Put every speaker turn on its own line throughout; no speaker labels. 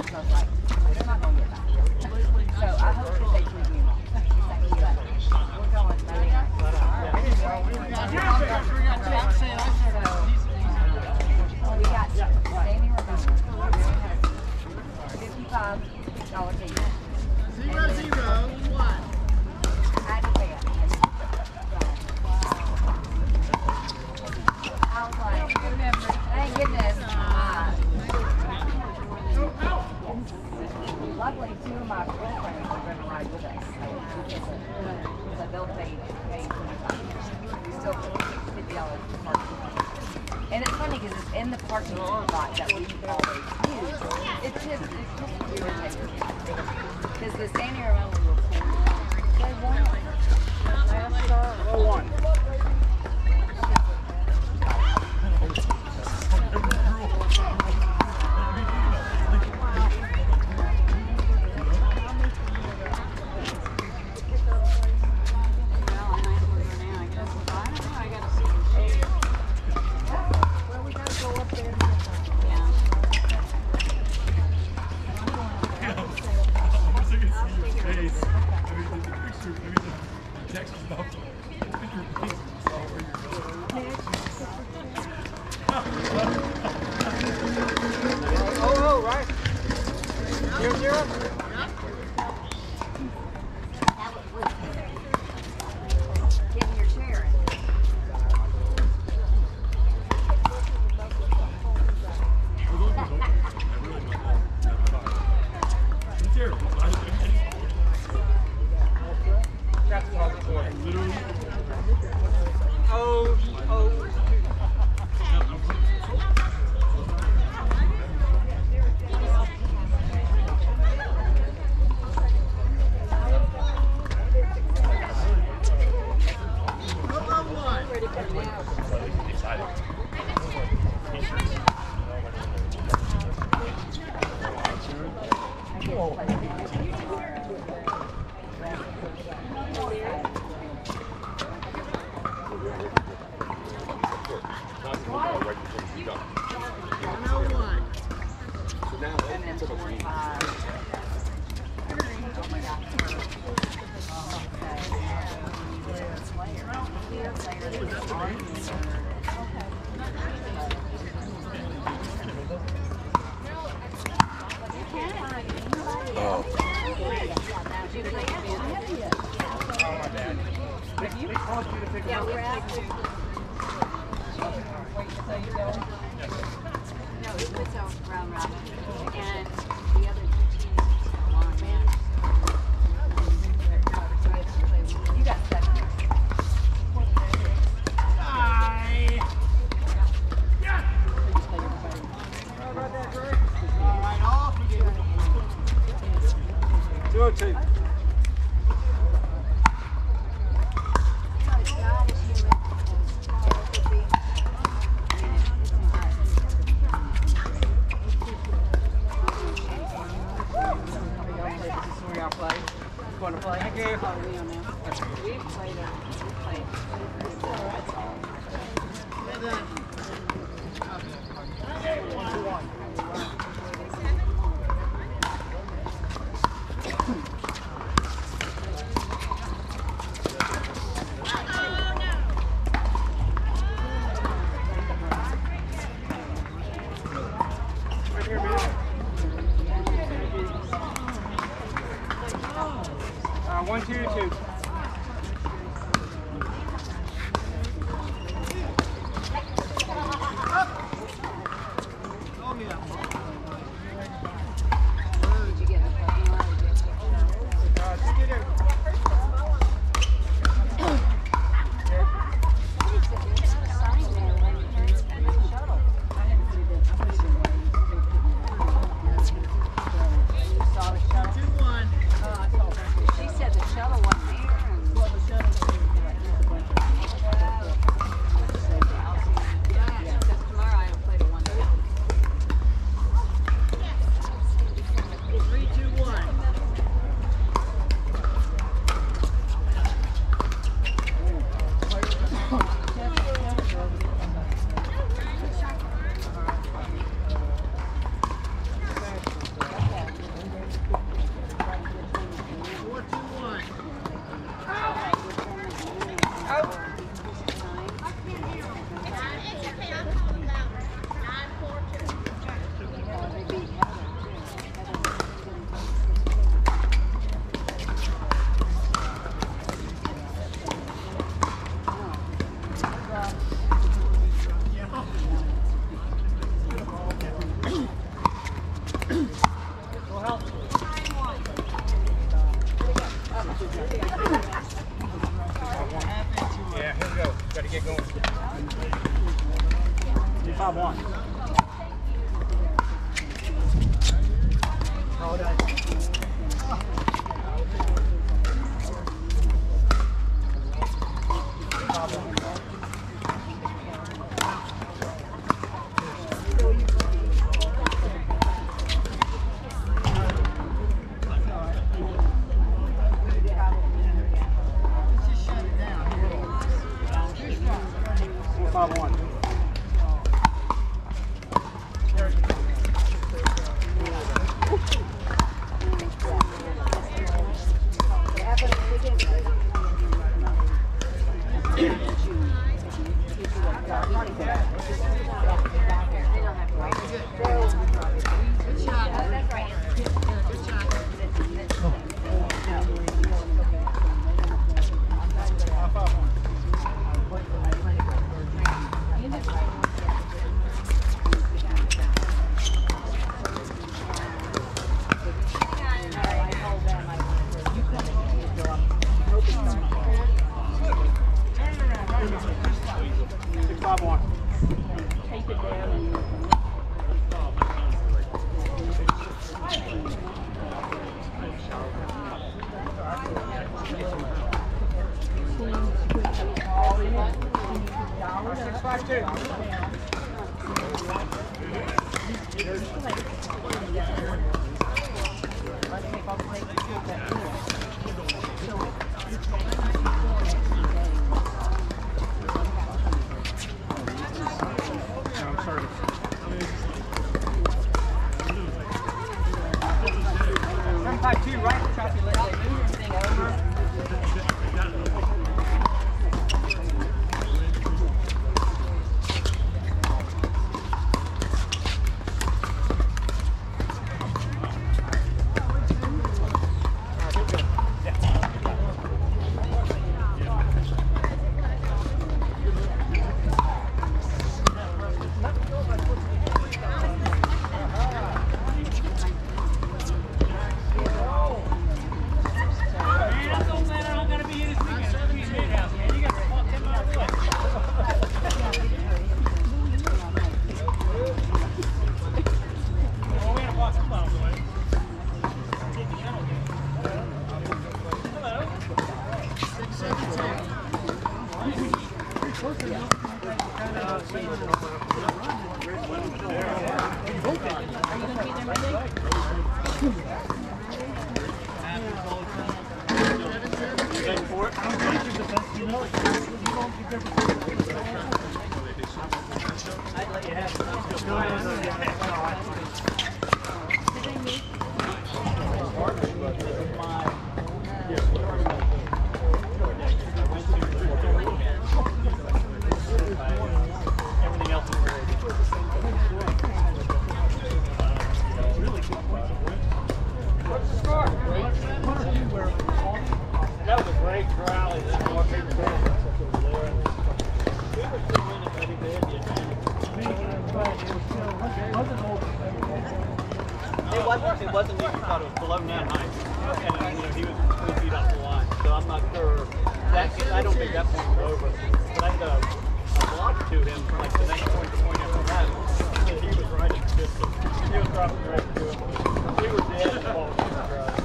So I was like, they're not going to get back here. So I hope that they prove me wrong. We're going Monday night. We got Danny Ramona. $55 ticket.
0-0-1.
I had to pay it. I was like, thank goodness. Luckily, two of my girlfriends are going to ride with us. So they'll pay $25. We still $50 for parking. And it's funny because it's in the parking lot that we always use. It's just irritating. Because the standing around we were cool. They won. Last start.
0-1.
She said the shuttle wasn't there. Two, right? Try to let it move everything over.
It wasn't you thought it was below net height. And he was 3 feet off the line. So I'm not sure. I don't think that point was over. But I had a block to him from like the next point to point after that. And he was right at the distance. He was dropping right to him. We were dead and falling to the ground.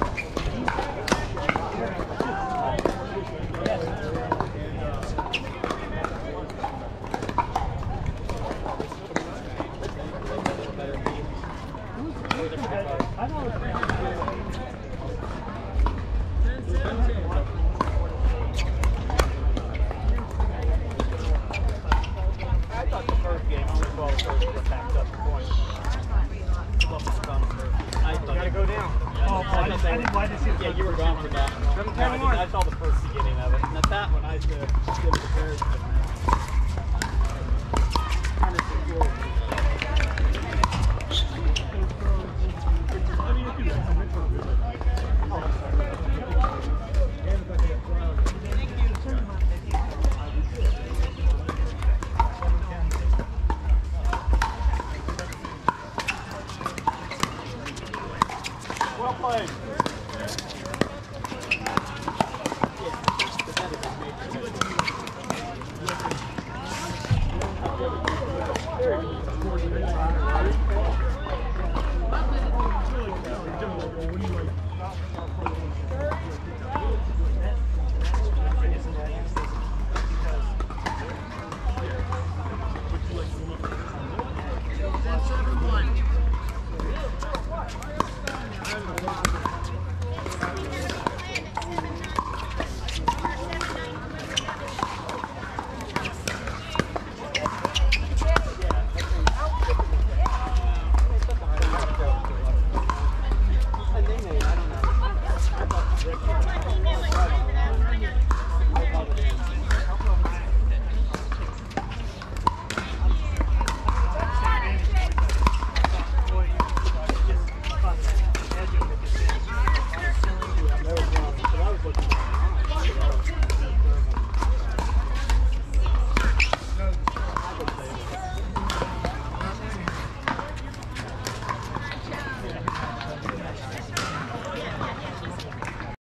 Yeah, you were gone for that. I saw the first beginning of it. And at that one, I said, give it a pair. Well played. Yeah,